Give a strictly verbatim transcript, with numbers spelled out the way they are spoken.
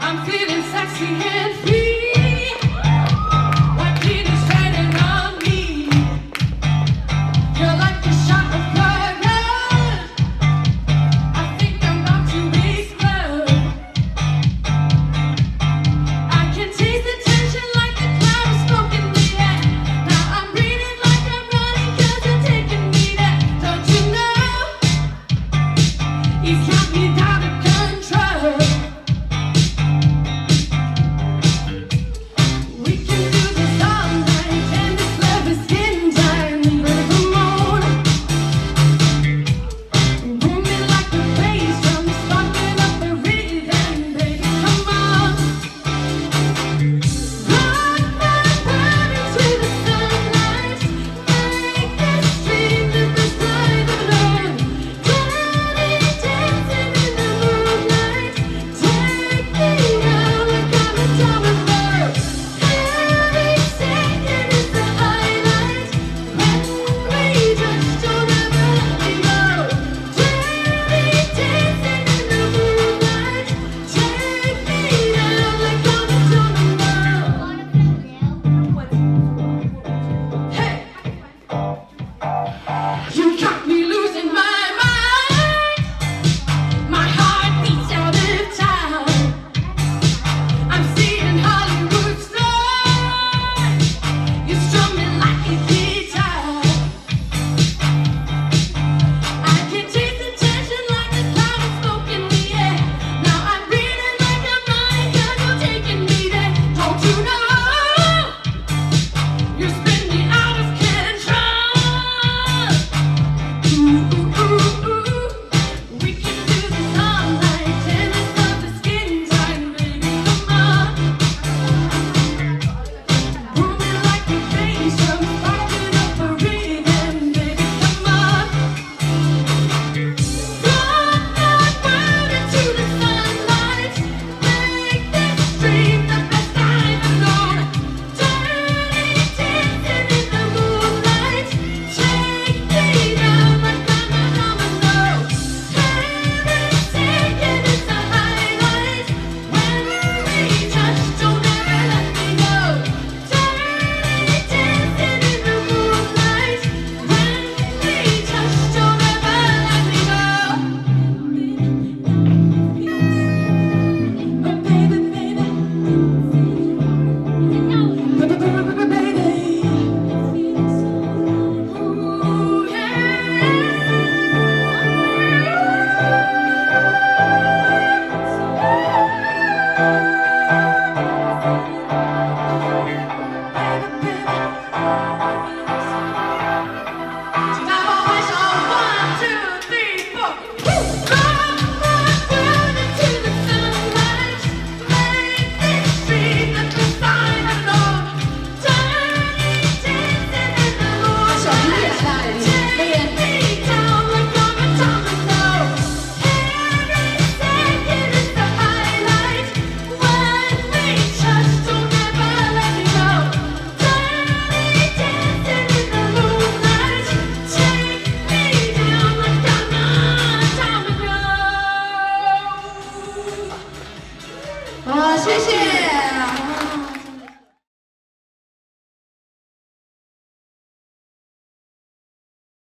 I'm feeling sexy and free. Like Venus shining on me. You're like a shot of fire. I think I'm about to explode. I can taste the tension like the cloud of smoke in the air. Now I'm breathing like I'm running 'cause you're taking me there. Don't you know? You got me out of control. We can do this all night, and this love is getting time. Under the moon, booming like the bass drum, sparking up the rhythm, baby, come on. Rock my body to the sunlight, make this dream that this night alone. Dirty dancing in the moonlight, take me out like I'm a domino. Every second is the highlight. When we touch, don't ever let me go. Dirty dancing in the moonlight, take me out like I'm a domino. Hey, you got me losing my mind. My heart beats out of time. I'm seeing Hollywood stars. You're strumming like a guitar. I can taste the tension like a cloud of smoke in the air. Now I'm breathing like I'm running 'cause you're taking me there. Don't you know? You spin me out of control. Ooh,